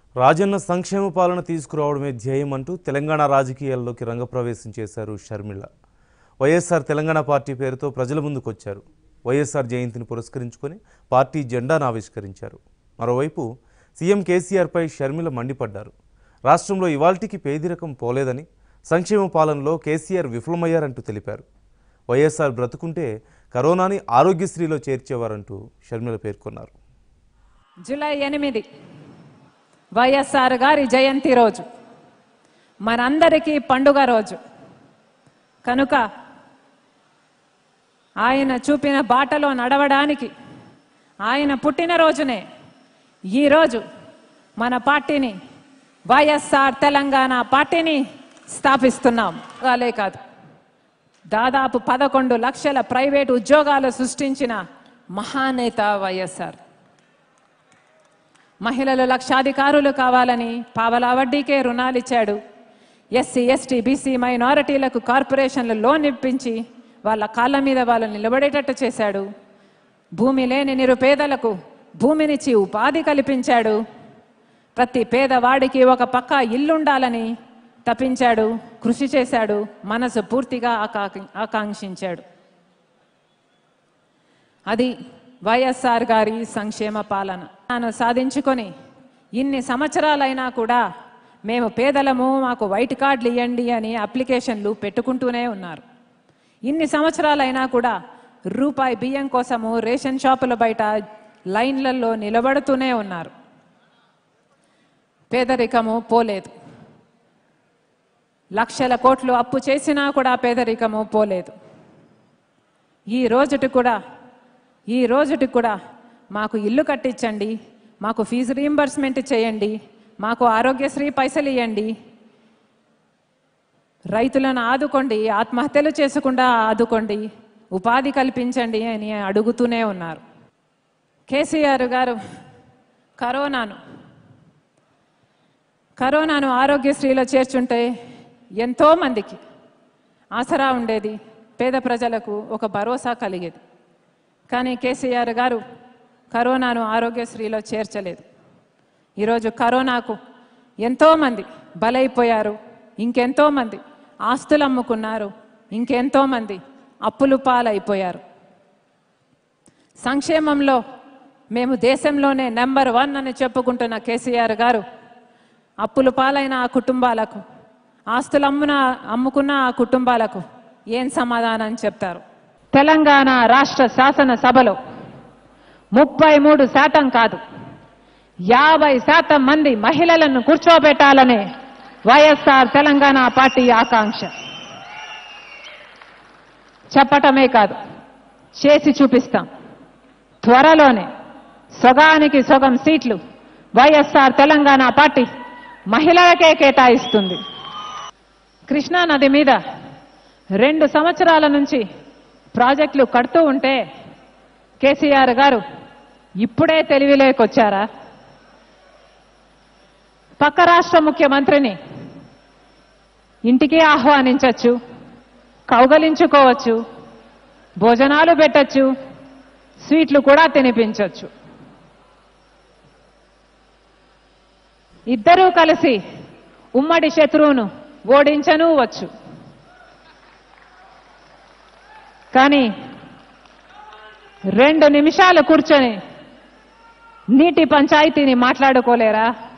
రాజన్న సంక్షేమ పాలన తీసుకురావడమే ధ్యేయం అంటూ తెలంగాణ రాజకీయాల్లోకి రంగప్రవేశం చేశారు షర్మిల. వైఎస్ఆర్ తెలంగాణ పార్టీ పేరుతో ప్రజల ముందుకు వచ్చారు. వైఎస్ఆర్ జయంతిని పురస్కరించుకొని పార్టీ జెండాను ఆవిష్కరించారు. మరోవైపు సీఎం కేసీఆర్ పై షర్మిల మండిపడ్డారు. రాష్ట్రంలో ఇవాల్టికి పేదరికం పోలేదని, సంక్షేమ పాలనలో కేసీఆర్ విఫలమయ్యారంటూ తెలిపారు. వైఎస్ఆర్ బ్రతుకుంటే కరోనాని ఆరోగ్యశ్రీలో చేర్చేవారంటూ షర్మిల పేర్కొన్నారు. జూలై 8 వైఎస్ఆర్ గారి జయంతి రోజు మనందరికీ పండుగ రోజు కనుక ఆయన చూపిన బాటలో నడవడానికి ఆయన పుట్టినరోజునే ఈరోజు మన పార్టీని వైఎస్ఆర్ తెలంగాణ పార్టీని స్థాపిస్తున్నాం. అలాగే కాదు, దాదాపు 11 లక్షల ప్రైవేటు ఉద్యోగాలు సృష్టించిన మహానేత వైఎస్ఆర్. మహిళలు లక్షాధికారులు కావాలని పావలా వడ్డీకే రుణాలు ఇచ్చాడు. ఎస్సీ, ఎస్టీ, బీసీ, మైనారిటీలకు కార్పొరేషన్లు లోన్ ఇప్పించి వాళ్ళ కాళ్ళ మీద వాళ్ళు నిలబడేటట్టు చేశాడు. భూమి లేని నిరుపేదలకు భూమినిచ్చి ఉపాధి కల్పించాడు. ప్రతి పేదవాడికి ఒక పక్క ఇల్లుండాలని తప్పించాడు, కృషి చేశాడు, మనసు పూర్తిగా ఆకాంక్షించాడు. అది వైఎస్ఆర్ గారి సంక్షేమ పాలన. తాను సాధించుకొని ఇన్ని సంవత్సరాలైనా కూడా మేము పేదలము, మాకు వైట్ కార్డులు ఇవ్వండి అని అప్లికేషన్లు పెట్టుకుంటూనే ఉన్నారు. ఇన్ని సంవత్సరాలైనా కూడా రూపాయి బియ్యం కోసము రేషన్ షాపుల బయట లైన్లలో నిలబడుతూనే ఉన్నారు. పేదరికము పోలేదు. లక్షల కోట్లు అప్పు చేసినా కూడా పేదరికము పోలేదు. ఈ రోజుటి కూడా మాకు ఇల్లు కట్టించండి, మాకు ఫీజు రీయింబర్స్మెంట్ చేయండి, మాకు ఆరోగ్యశ్రీ పైసలు ఇవ్వండి, రైతులను ఆదుకోండి, ఆత్మహత్యలు చేసుకుండా ఆదుకోండి, ఉపాధి కల్పించండి అని అడుగుతూనే ఉన్నారు. కేసీఆర్ గారు కరోనాను ఆరోగ్యశ్రీలో చేర్చుంటే ఎంతోమందికి ఆసరా ఉండేది, పేద ప్రజలకు ఒక భరోసా కలిగేది. కానీ కేసీఆర్ గారు కరోనాను ఆరోగ్యశ్రీలో చేర్చలేదు. ఈరోజు కరోనాకు ఎంతోమంది బలైపోయారు, ఇంకెంతోమంది ఆస్తులు అమ్ముకున్నారు, ఇంకెంతోమంది అప్పులు పాలైపోయారు. సంక్షేమంలో మేము దేశంలోనే నెంబర్ 1 అని చెప్పుకుంటున్న కేసీఆర్ గారు అప్పులు పాలైన ఆ కుటుంబాలకు, ఆస్తులు అమ్ముకున్న ఆ కుటుంబాలకు ఏం సమాధానం చెప్తారు? తెలంగాణ రాష్ట్ర శాసనసభలో 33% కాదు 50% మంది మహిళలను కూర్చోబెట్టాలనే వైఎస్ఆర్ తెలంగాణ పార్టీ ఆకాంక్ష. చెప్పటమే కాదు, చేసి చూపిస్తాం. త్వరలోనే సగానికి సగం సీట్లు వైఎస్ఆర్ తెలంగాణ పార్టీ మహిళలకే కేటాయిస్తుంది. కృష్ణా నది మీద 2 సంవత్సరాల నుంచి ప్రాజెక్టులు కడుతూ ఉంటే కేసీఆర్ గారు ఇప్పుడే తెలివిలేకొచ్చారా? పక్క రాష్ట్ర ముఖ్యమంత్రిని ఇంటికి ఆహ్వానించవచ్చు, కౌగలించుకోవచ్చు, భోజనాలు పెట్టచ్చు, స్వీట్లు కూడా తినిపించవచ్చు. ఇద్దరూ కలిసి ఉమ్మడి శత్రువును ఓడించను వచ్చు. కానీ 2 నిమిషాలు కూర్చొని నీటి పంచాయతీని మాట్లాడుకోలేరా?